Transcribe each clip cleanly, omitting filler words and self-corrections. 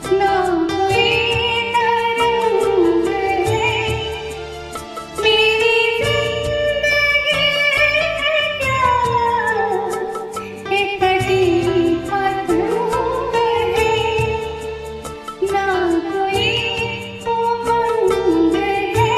ना कोई तरंग है, मेरी जिंदगी है क्या एक कटी पतंग है, ना कोई उमंग है।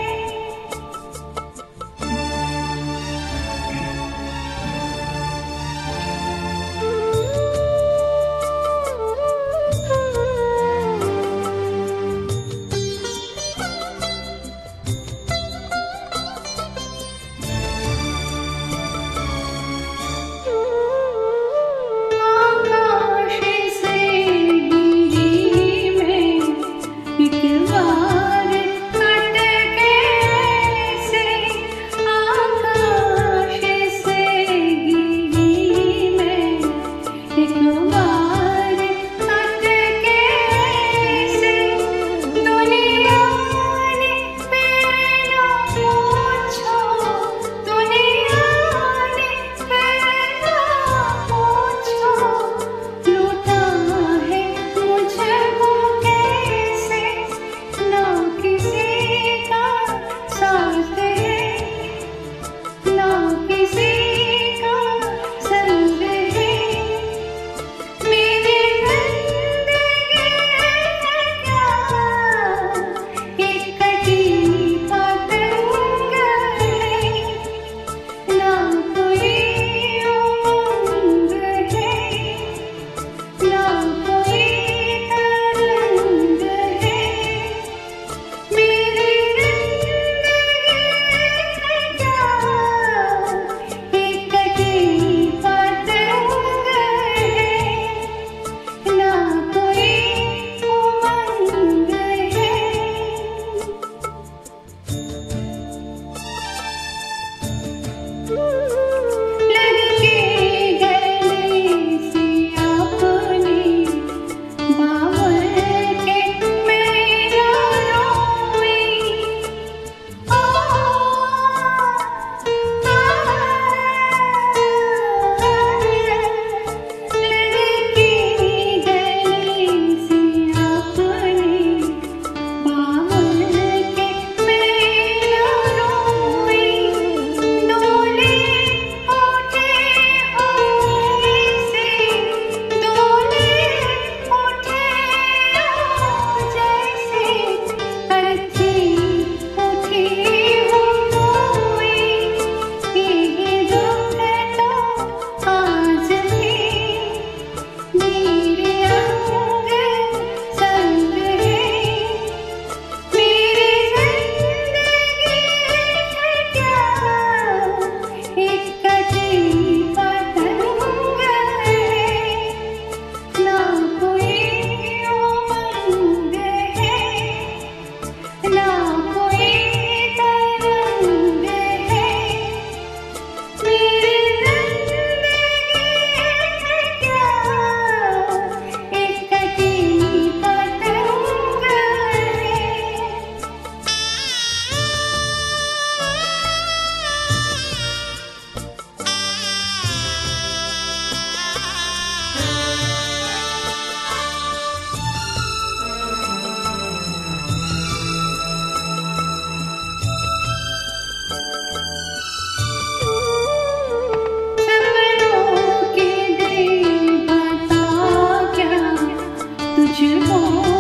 आकाश से गिरी मैं एक बार कट के से, आकाश से गिरी मैं एक बार कट के से, दुनिया ने फिर न पूछो, दुनिया ने फिर न पूछो, लूटा है मुझको कैसे, ना किसी का साथ है, ना किसी का संग है, मेरी जिंदगी है क्या एक कटी पतंग है, ना कोई उमंग है, ना कोई तरंग है, मेरी जिंदगी है क्या एक कटी पतंग है, ना कोई उमंग है। लग के गले से अपने बाबर के मेरा रोई, लग के गले से अपने बाबर के मेरा रोई, डोले उठे होंगे से, डोले उठे जैसे अर्थी उठी हो कोई, ये दुख तो आज भी मेरे अंग संग है, मेरी जिंदगी है क्या एक कटी पतंग है, ना कोई उमंग है, ना कोई तरंग है, मेरी जिंदगी है क्या एक कटी पतंग है। सपनों के देवता क्या तुझको